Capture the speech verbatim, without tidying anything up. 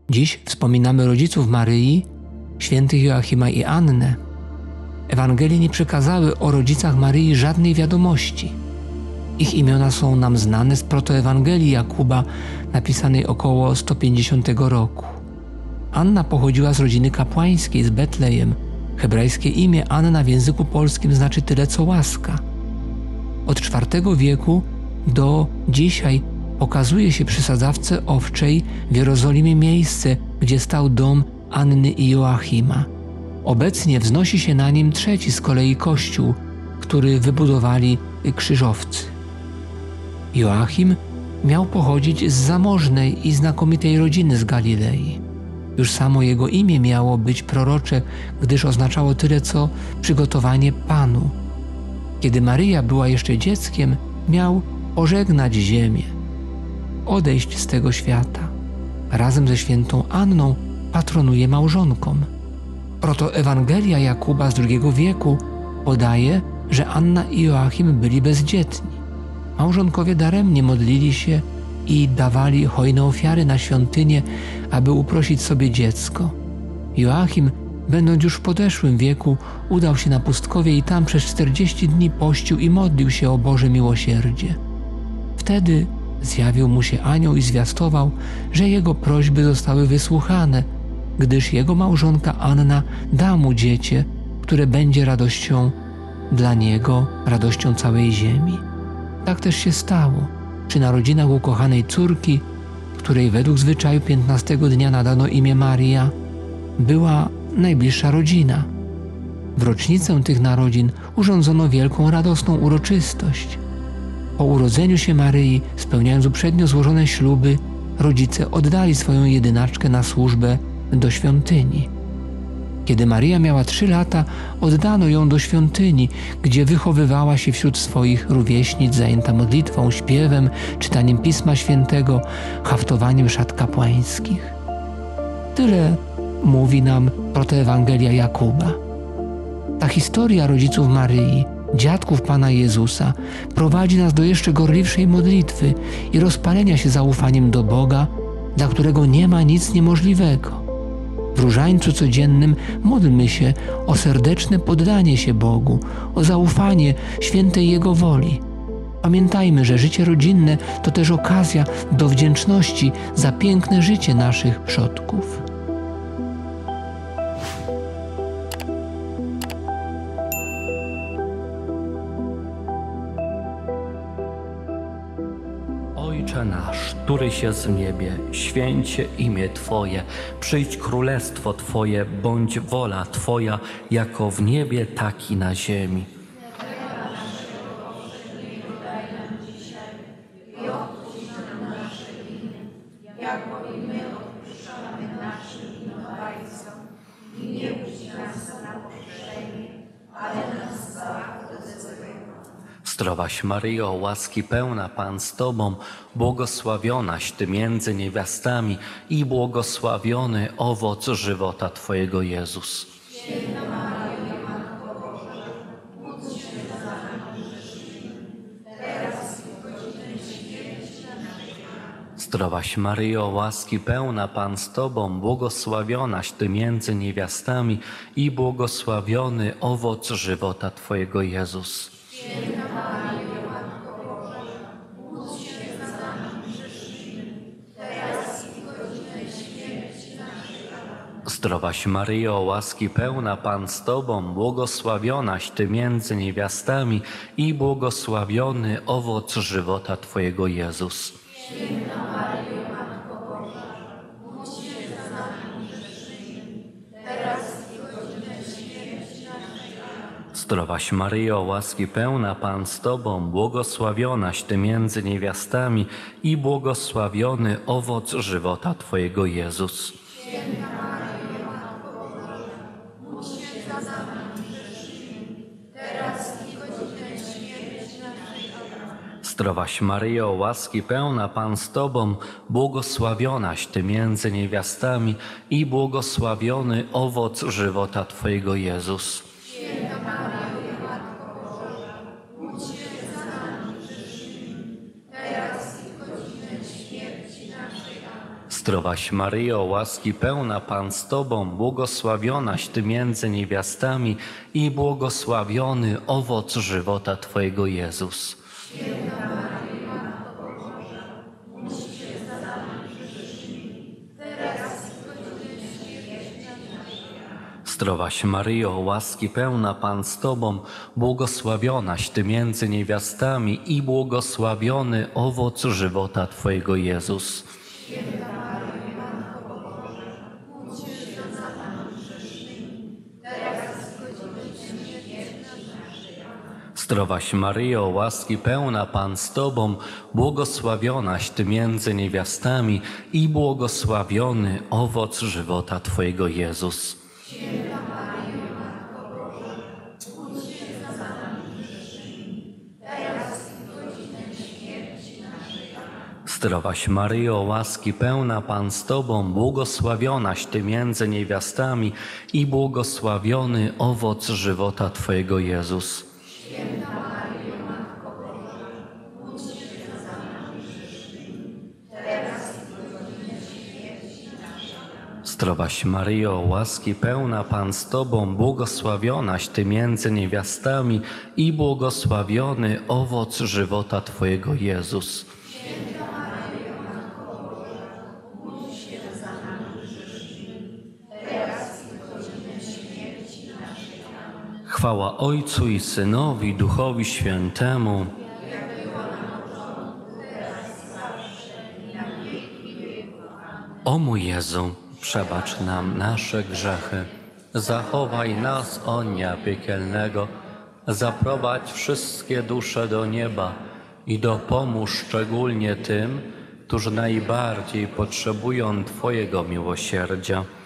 Dziś wspominamy rodziców Maryi, świętych Joachima i Annę. Ewangelie nie przekazały o rodzicach Maryi żadnej wiadomości. Ich imiona są nam znane z protoewangelii Jakuba, napisanej około sto pięćdziesiątego roku. Anna pochodziła z rodziny kapłańskiej z Betlejem. Hebrajskie imię Anna w języku polskim znaczy tyle co łaska. Od czwartego wieku do dzisiaj okazuje się przy sadzawce owczej w Jerozolimie miejsce, gdzie stał dom Anny i Joachima. Obecnie wznosi się na nim trzeci z kolei kościół, który wybudowali krzyżowcy. Joachim miał pochodzić z zamożnej i znakomitej rodziny z Galilei. Już samo jego imię miało być prorocze, gdyż oznaczało tyle co przygotowanie Panu. Kiedy Maryja była jeszcze dzieckiem, miał pożegnać ziemię, odejść z tego świata. Razem ze świętą Anną patronuje małżonkom. Protoewangelia Jakuba z drugiego wieku podaje, że Anna i Joachim byli bezdzietni. Małżonkowie daremnie modlili się i dawali hojne ofiary na świątynię, aby uprosić sobie dziecko. Joachim, będąc już w podeszłym wieku, udał się na pustkowie i tam przez czterdzieści dni pościł i modlił się o Boże miłosierdzie. Wtedy zjawił mu się anioł i zwiastował, że jego prośby zostały wysłuchane, gdyż jego małżonka Anna da mu dziecię, które będzie radością dla niego, radością całej ziemi. Tak też się stało. Przy narodzinach ukochanej córki, której według zwyczaju piętnastego dnia nadano imię Maria, była najbliższa rodzina. W rocznicę tych narodzin urządzono wielką, radosną uroczystość. Po urodzeniu się Maryi, spełniając uprzednio złożone śluby, rodzice oddali swoją jedynaczkę na służbę do świątyni. Kiedy Maryja miała trzy lata, oddano ją do świątyni, gdzie wychowywała się wśród swoich rówieśnic, zajęta modlitwą, śpiewem, czytaniem Pisma Świętego, haftowaniem szat kapłańskich. Tyle mówi nam protoewangelia Jakuba. Ta historia rodziców Maryi, dziadków Pana Jezusa, prowadzi nas do jeszcze gorliwszej modlitwy i rozpalenia się zaufaniem do Boga, dla którego nie ma nic niemożliwego. W różańcu codziennym módlmy się o serdeczne poddanie się Bogu, o zaufanie świętej Jego woli. Pamiętajmy, że życie rodzinne to też okazja do wdzięczności za piękne życie naszych przodków. Ojcze nasz, któryś jest w niebie, święć się imię Twoje, przyjdź królestwo Twoje, bądź wola Twoja, jako w niebie, tak i na ziemi. Zdrowaś Maryjo, łaski pełna, Pan z Tobą, błogosławionaś Ty między niewiastami i błogosławiony owoc żywota Twojego Jezus. Święta Maryjo, Matko Boża, módl się za nami grzesznymi, teraz i w godzinę śmierci naszej. Zdrowaś Maryjo, łaski pełna, Pan z Tobą, błogosławionaś Ty między niewiastami i błogosławiony owoc żywota Twojego Jezus. Święta Maryjo, Matko Boża, módl się za nami grzesznymi, teraz i w godzinę śmierci naszej. Zdrowaś Maryjo, łaski pełna, Pan z Tobą, błogosławionaś Ty między niewiastami i błogosławiony owoc żywota Twojego Jezus. Święta Maryjo, Matko Boża, módl się za nami grzesznymi, teraz i w godzinę śmierci naszej. Zdrowaś Maryjo, łaski pełna, Pan z Tobą, błogosławionaś Ty między niewiastami i błogosławiony owoc żywota Twojego Jezus. Święta Maryjo, Matko Boża, módl się za nami grzesznymi, teraz i w godzinę śmierci naszej. Zdrowaś Maryjo, łaski pełna, Pan z Tobą, błogosławionaś Ty między niewiastami i błogosławiony owoc żywota Twojego Jezus. Święta Maryjo, Matko Boża, módl się za nami grzesznymi, teraz i w godzinę śmierci naszej. Zdrowaś Maryjo, łaski pełna Pan z Tobą, błogosławionaś Ty między niewiastami i błogosławiony owoc żywota Twojego Jezus. Zdrowaś Maryjo, łaski pełna Pan z Tobą, błogosławionaś Ty między niewiastami i błogosławiony owoc żywota Twojego Jezus. Zdrowaś Maryjo, łaski pełna Pan z Tobą, błogosławionaś Ty między niewiastami i błogosławiony owoc żywota Twojego Jezus. Zdrowaś Maryjo, łaski pełna Pan z Tobą, błogosławionaś Ty między niewiastami i błogosławiony owoc żywota Twojego Jezus. Zdrowaś Maryjo, łaski pełna Pan z Tobą, błogosławionaś Ty między niewiastami i błogosławiony owoc żywota Twojego Jezus. Chwała Ojcu i Synowi, Duchowi Świętemu. O mój Jezu, przebacz nam nasze grzechy, zachowaj nas od dnia piekielnego, zaprowadź wszystkie dusze do nieba i dopomóż szczególnie tym, którzy najbardziej potrzebują Twojego miłosierdzia.